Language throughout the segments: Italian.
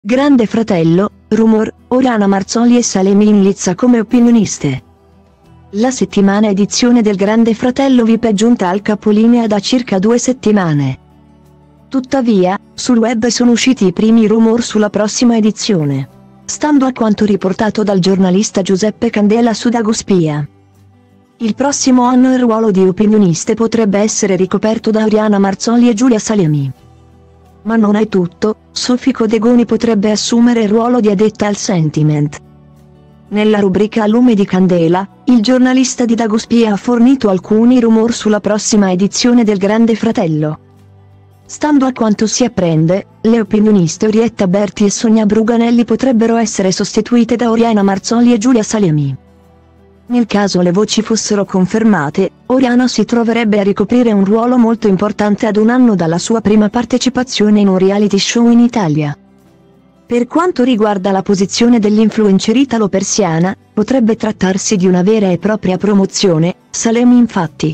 Grande Fratello, rumor, Oriana Marzoli e Salemi in lizza come opinioniste. La settimana edizione del Grande Fratello VIP è giunta al capolinea da circa 2 settimane. Tuttavia, sul web sono usciti i primi rumor sulla prossima edizione. Stando a quanto riportato dal giornalista Giuseppe Candela su Dagospia, il prossimo anno il ruolo di opinioniste potrebbe essere ricoperto da Oriana Marzoli e Giulia Salemi. Ma non è tutto, Sofì Codegoni potrebbe assumere il ruolo di addetta al sentiment. Nella rubrica A lume di candela, il giornalista di Dagospia ha fornito alcuni rumor sulla prossima edizione del Grande Fratello. Stando a quanto si apprende, le opinioniste Orietta Berti e Sonia Bruganelli potrebbero essere sostituite da Oriana Marzoli e Giulia Salemi. Nel caso le voci fossero confermate, Oriana si troverebbe a ricoprire un ruolo molto importante ad un anno dalla sua prima partecipazione in un reality show in Italia. Per quanto riguarda la posizione dell'influencer italo-persiana, potrebbe trattarsi di una vera e propria promozione. Salemi infatti,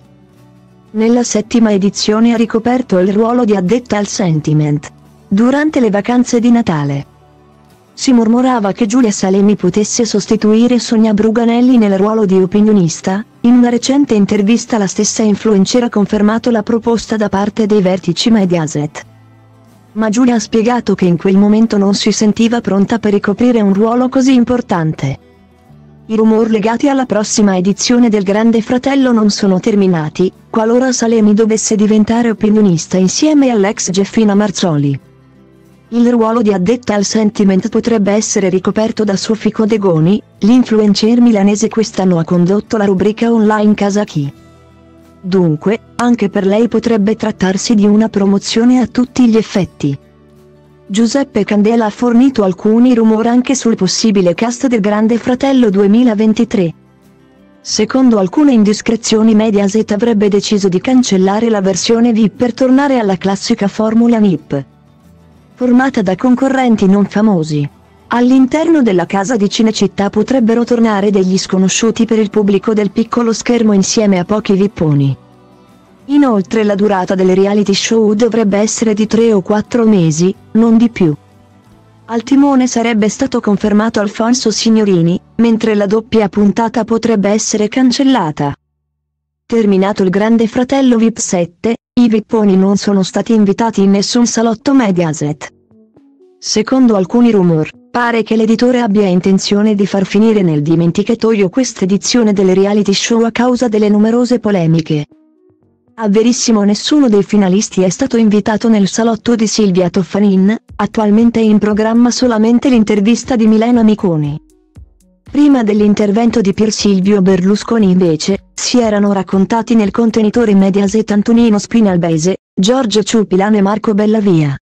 nella 7ª edizione ha ricoperto il ruolo di addetta al sentiment. Durante le vacanze di Natale si mormorava che Giulia Salemi potesse sostituire Sonia Bruganelli nel ruolo di opinionista. In una recente intervista la stessa influencer ha confermato la proposta da parte dei vertici Mediaset. Ma Giulia ha spiegato che in quel momento non si sentiva pronta per ricoprire un ruolo così importante. I rumor legati alla prossima edizione del Grande Fratello non sono terminati, qualora Salemi dovesse diventare opinionista insieme all'ex Jeffina Marzoli. Il ruolo di addetta al sentiment potrebbe essere ricoperto da Sofì Codegoni. L'influencer milanese quest'anno ha condotto la rubrica online Casa Chi. Dunque, anche per lei potrebbe trattarsi di una promozione a tutti gli effetti. Giuseppe Candela ha fornito alcuni rumor anche sul possibile cast del Grande Fratello 2023. Secondo alcune indiscrezioni Mediaset avrebbe deciso di cancellare la versione VIP per tornare alla classica formula VIP, formata da concorrenti non famosi. All'interno della casa di Cinecittà potrebbero tornare degli sconosciuti per il pubblico del piccolo schermo insieme a pochi vipponi. Inoltre la durata del reality show dovrebbe essere di 3 o 4 mesi, non di più. Al timone sarebbe stato confermato Alfonso Signorini, mentre la doppia puntata potrebbe essere cancellata. Terminato il Grande Fratello VIP 7, i vipponi non sono stati invitati in nessun salotto Mediaset. Secondo alcuni rumor, pare che l'editore abbia intenzione di far finire nel dimenticatoio quest'edizione del reality show a causa delle numerose polemiche. A verissimo nessuno dei finalisti è stato invitato nel salotto di Silvia Toffanin. Attualmente è in programma solamente l'intervista di Milena Miconi. Prima dell'intervento di Pier Silvio Berlusconi invece, si erano raccontati nel contenitore Mediaset Antonino Spinalbese, Giorgio Ciupilano e Marco Bellavia.